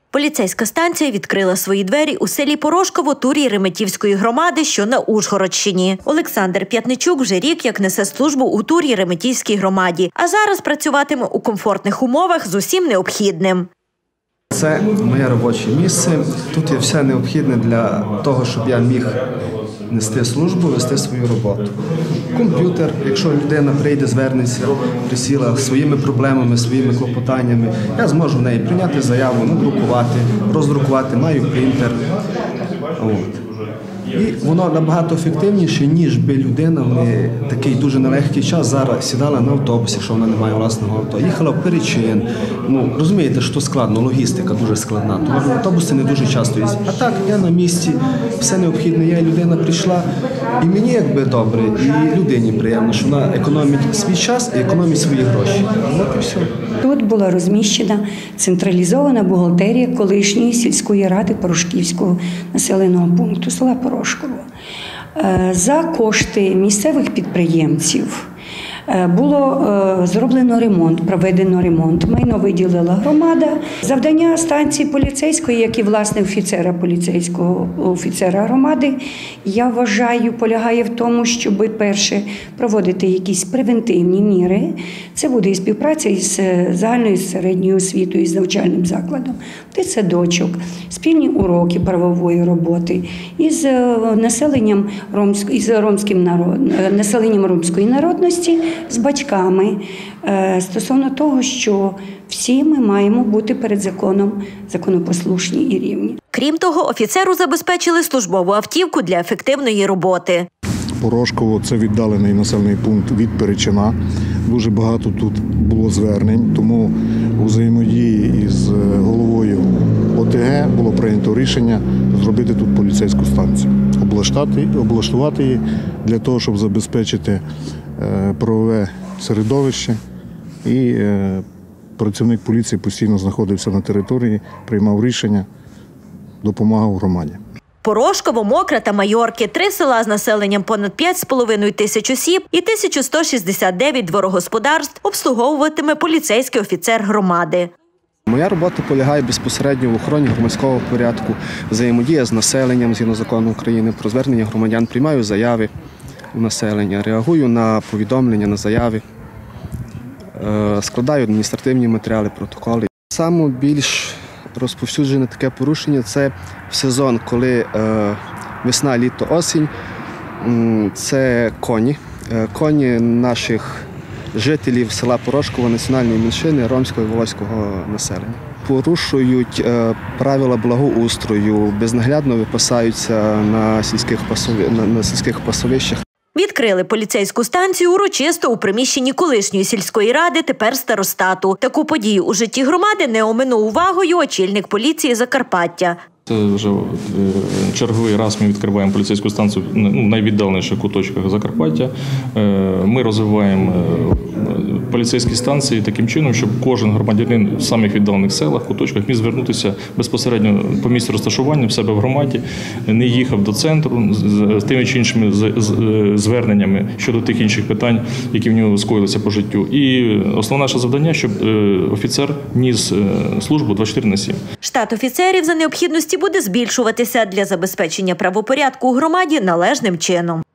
Поліцейська станція відкрила свої двері у селі Порошково Тур'ї Реметівської громади, що на Ужгородщині. Олександр П'ятничук вже рік як несе службу у Тур'ї Реметівській громаді, а зараз працюватиме у комфортних умовах з усім необхідним. Це моє робоче місце. Тут є все необхідне для того, щоб я міг нести службу, вести свою роботу. Комп'ютер, якщо людина прийде, звернеться, присіла своїми проблемами, своїми клопотаннями, я зможу в неї прийняти заяву, надрукувати, роздрукувати, маю принтер. І воно набагато ефективніше, ніж би людина в такий дуже нелегкий час зараз сідала на автобус, якщо вона не має власного авто, їхала в Перечин. Розумієте, що складно, логістика дуже складна, тому автобуси не дуже часто їздять. А так, я на місці, все необхідне є, людина прийшла, і мені якби добре, і людині приємно, що вона економить свій час і економить свої гроші. От і все. Тут була розміщена централізована бухгалтерія колишньої сільської ради Порошківського населеного пункту села Порошково. За кошти місцевих підприємців було зроблено ремонт, проведено ремонт. Майно виділила громада. Завдання станції поліцейської, як і власне офіцера поліцейського, офіцера громади, я вважаю, полягає в тому, щоб перше проводити якісь превентивні міри. Це буде і співпраця із загальною середньою освітою, з навчальним закладом, дитсадочок, спільні уроки правової роботи із населенням населенням ромської народності, з батьками, стосовно того, що всі ми маємо бути перед законом законопослушні і рівні. Крім того, офіцеру забезпечили службову автівку для ефективної роботи. Порошково – це віддалений населений пункт від Перечина. Дуже багато тут було звернень, тому у взаємодії із головою ОТГ було прийнято рішення зробити тут поліцейську станцію, облаштувати її для того, щоб забезпечити правове середовище, і працівник поліції постійно знаходився на території, приймав рішення, допомагав громаді. Порошково, Мокра та Майорки – 3 села з населенням понад 5,5 тисяч осіб і 1169 дворогосподарств обслуговуватиме поліцейський офіцер громади. Моя робота полягає безпосередньо в охороні громадського порядку, взаємодія з населенням згідно закону України про звернення громадян, приймаю заяви у населення, реагую на повідомлення, на заяви, складаю адміністративні матеріали, протоколи. Саме більш розповсюджене таке порушення – це в сезон, коли весна, літо, осінь, це коні. Коні наших жителів села Порошково, національної меншини, ромського і волоського населення. Порушують правила благоустрою, безнаглядно випасаються на сільських пасовищах. Відкрили поліцейську станцію урочисто у приміщенні колишньої сільської ради, тепер старостату. Таку подію у житті громади не оминув увагою очільник поліції Закарпаття. Це вже черговий раз ми відкриваємо поліцейську станцію в найвіддаленіших куточках Закарпаття. Ми розвиваємо поліцейські станції таким чином, щоб кожен громадянин в самих віддалених селах, куточках міг звернутися безпосередньо по місцю розташування в себе в громаді, не їхав до центру з тими чи іншими зверненнями щодо тих інших питань, які в нього скоїлися по життю. І основне наше завдання, щоб офіцер ніс службу 24/7. Штат офіцерів за необхідності буде збільшуватися для забезпечення правопорядку у громаді належним чином.